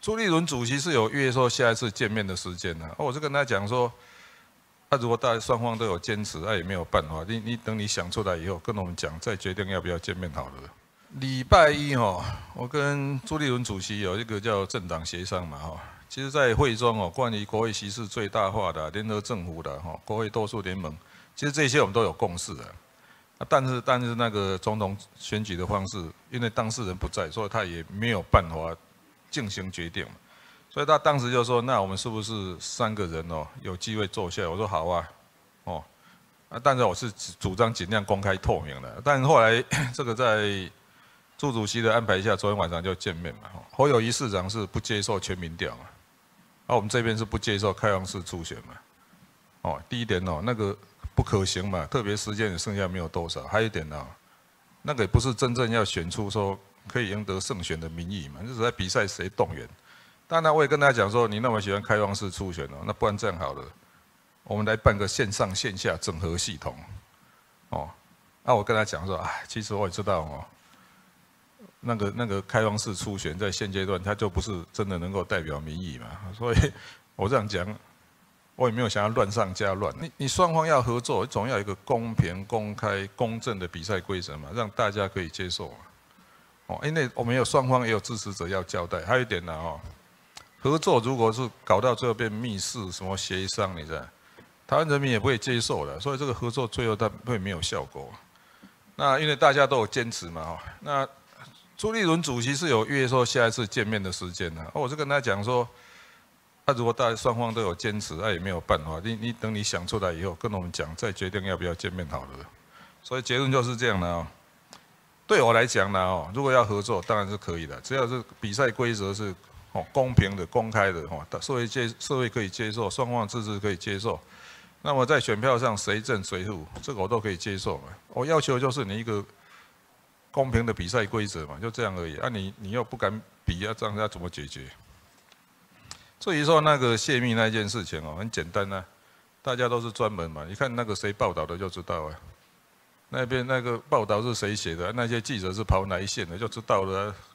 朱立伦主席是有约说下一次见面的时间的，我就跟他讲说，如果大家双方都有坚持，也没有办法，你等你想出来以后跟我们讲，再决定要不要见面好了。礼拜一我跟朱立伦主席有一个叫政党协商嘛其实，在会中关于国会席次最大化的、联合政府的国会多数联盟，其实这些我们都有共识的。但是那个总统选举的方式，因为当事人不在，所以他也没有办法进行决定。所以他当时就说：“那我们是不是3个人有机会坐下来？”我说：“好啊，但是我是主张尽量公开透明的。但后来这个在朱主席的安排下，昨天晚上就见面嘛。侯友宜市长是不接受全民调嘛，我们这边是不接受开放式初选嘛。第一点那个不可行嘛，特别时间也剩下没有多少。还有一点那个也不是真正要选出说可以赢得胜选的民意嘛，就是在比赛谁动员。当然我也跟他讲说，你那么喜欢开放式初选那不然这样好了，我们来办个线上线下整合系统。我跟他讲说，其实我也知道那个开放式初选在现阶段，它就不是真的能够代表民意嘛，所以我这样讲，我也没有想要乱上加乱。你双方要合作，总要有一个公平、公开、公正的比赛规则嘛，让大家可以接受嘛。因为我们有双方也有支持者要交代。还有一点合作如果是搞到最后变密室什么协商，你知道，台湾人民也不会接受的，所以这个合作最后它会没有效果。那因为大家都有坚持嘛那朱立伦主席是有约说下一次见面的时间的，我就跟他讲说，如果大家双方都有坚持，也没有办法，你等你想出来以后跟我们讲，再决定要不要见面好了。所以结论就是这样的对我来讲呢如果要合作，当然是可以的，只要是比赛规则是公平的、公开的社会可以接受，双方自治可以接受。那么在选票上谁正谁负，这个我都可以接受嘛。我要求就是你一个公平的比赛规则嘛，就这样而已。你又不敢比这样要怎么解决？至于说那个泄密那件事情很简单大家都是专门嘛，你看那个谁报道的就知道那边那个报道是谁写的，那些记者是跑哪一线的就知道了